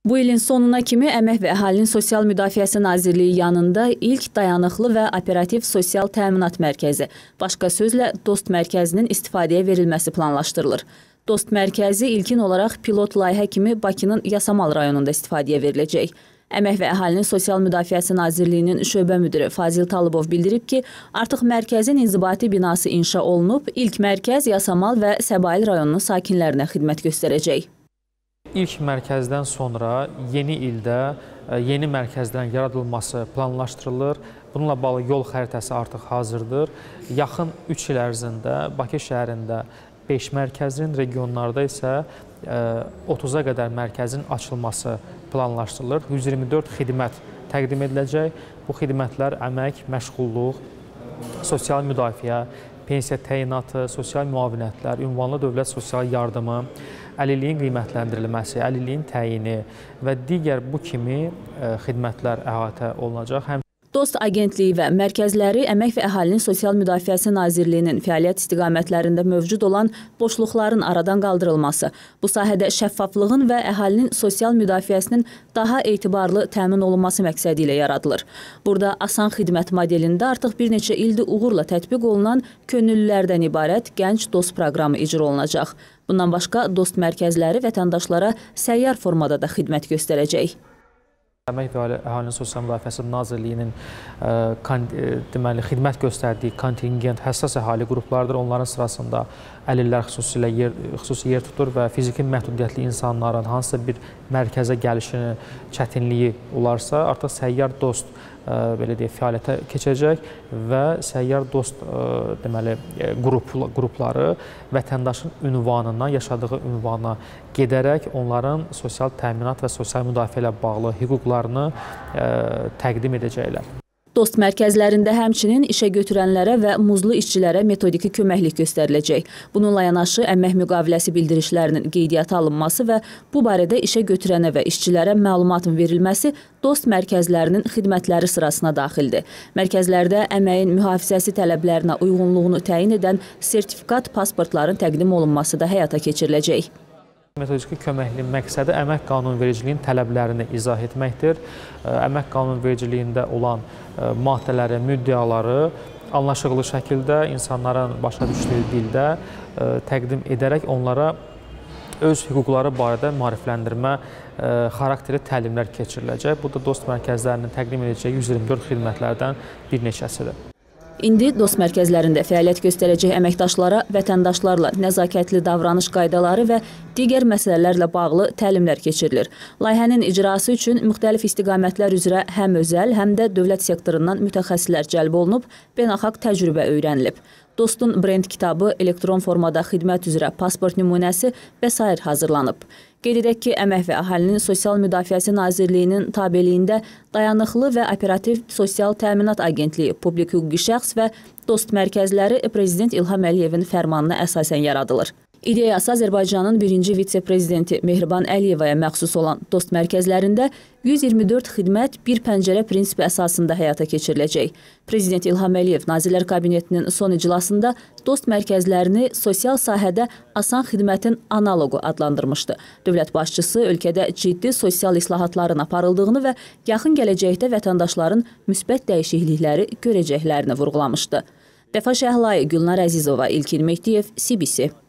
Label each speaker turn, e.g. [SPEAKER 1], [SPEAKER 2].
[SPEAKER 1] Bu ilin sonuna kimi Əmək və Əhalinin Sosial Müdafiəsi Nazirliyi yanında ilk dayanıqlı və operativ sosial təminat mərkəzi, başqa sözlə DOST mərkəzinin istifadəyə verilməsi planlaşdırılır. DOST mərkəzi ilkin olaraq pilot layihə kimi Bakının Yasamal rayonunda istifadəyə veriləcək. Əmək və Əhalinin Sosial Müdafiəsi Nazirliyinin şöbə müdiri Fazil Talıbov bildirib ki, artıq mərkəzin inzibati binası inşa olunub, ilk mərkəz Yasamal və Səbail rayonunun sakinlərinə xidmət göstərəcək.
[SPEAKER 2] İlk mərkəzdən sonra yeni ildə yeni mərkəzlərin yaradılması planlaşdırılır. Bununla bağlı yol xəritəsi artıq hazırdır. Yaxın 3 il ərzində Bakı şəhərində 5 mərkəzin, regionlarda isə 30-a qədər mərkəzin açılması planlaşdırılır. 124 xidmət təqdim ediləcək. Bu xidmətlər əmək, məşğulluq, sosial müdafiə, pensiya təyinatı, sosial müavinətlər, ünvanlı dövlət sosial yardımı, əlilliyin qiymətləndirilməsi, əlilliyin təyini və digər bu kimi xidmətlər əhatə olunacaq.
[SPEAKER 1] DOST agentliyi və mərkəzləri Əmək və Əhalinin Sosial Müdafiəsi Nazirliyinin fəaliyyət istiqamətlərində mövcud olan boşluqların aradan qaldırılması, bu sahədə şəffaflığın və əhalinin sosial müdafiəsinin daha etibarlı təmin olunması məqsədi ilə yaradılır. Burada asan xidmət modelində artıq bir neçə ildir uğurla tətbiq olunan könüllülərdən ibarət gənc DOST proqramı icra olunacaq. Bundan başqa DOST mərkəzləri vətəndaşlara səyyar formada da xidmət göstərəcək.
[SPEAKER 2] Əmək və Əhalinin Sosial Müdafiəsi Nazirliyinin xidmət göstərdiyi kontingent həssas əhali qruplardır. Onların sırasında əlillər xüsusi yer tutur və fiziki məhdudiyyətli insanların hansısa bir mərkəzə gəlişinin çətinliyi olarsa, artıq səyyar DOST fəaliyyətə keçəcək və səyyar DOST qrupları vətəndaşın ünvanından, yaşadığı ünvana gedərək onların sosial təminat və sosial müdafiə ilə bağlı hüquqlarını təqdim edəcəklər.
[SPEAKER 1] DOST mərkəzlərində həmçinin işə götürənlərə və muzlu işçilərə metodiki köməklik göstəriləcək. Bununla yanaşı əmək müqaviləsi bildirişlərinin qeydiyyata alınması və bu barədə işə götürənə və işçilərə məlumatın verilməsi DOST mərkəzlərinin xidmətləri sırasına daxildir. Mərkəzlərdə əməyin mühafizəsi tələblərinə uyğunluğunu təyin edən sertifikat pasportların təqdim olunması da həyata keçiriləcək.
[SPEAKER 2] Metodiki köməkliyin məqsədi əmək qanunvericiliyin tələblərini izah etməkdir. Əmək qanunvericiliyində olan maddələri, müddəaları anlaşıqlı şəkildə insanların başa düşdüyü dildə təqdim edərək onlara öz hüquqları barədə maarifləndirmə xarakterli təlimlər keçiriləcək. Bu da DOST mərkəzlərinin təqdim edəcəyi 124 xidmətlərdən bir neçəsidir.
[SPEAKER 1] İndi DOST mərkəzlərində fəaliyyət göstərəcək əməkdaşlara vətəndaşlarla nəzakətli davranış qaydaları və digər məsələlərlə bağlı təlimlər keçirilir. Layihənin icrası üçün müxtəlif istiqamətlər üzrə həm özəl, həm də dövlət sektorundan mütəxəssislər cəlb olunub, beynəlxalq təcrübə öyrənilib. DOST-un brend kitabı, elektron formada xidmət üzrə pasport nümunəsi və s. hazırlanıb. Qeyd edək ki, Əmək və Əhalinin Sosial Müdafiəsi Nazirliyinin tabeliyində dayanıqlı və operativ sosial təminat agentliyi, publik hüquqi şəxs və DOST mərkəzləri Prezident İlham Əliyevin fərmanına əsasən yaradılır. İdeyası Azərbaycanın birinci vitse-prezidenti Mehriban Əliyevaya məxsus olan DOST mərkəzlərində 124 xidmət bir pəncərə prinsipi əsasında həyata keçiriləcək. Prezident İlham Əliyev Nazirlər Kabinetinin son iclasında DOST mərkəzlərini sosial sahədə asan xidmətin analoqu adlandırmışdı. Dövlət başçısı ölkədə ciddi sosial islahatların aparıldığını və yaxın gələcəkdə vətəndaşların müsbət dəyişiklikləri görəcəklərini vurğulamışdı. Vəfa Şəhlai, Gülnar Əzizova, İlkin Mehdiyev, CBC.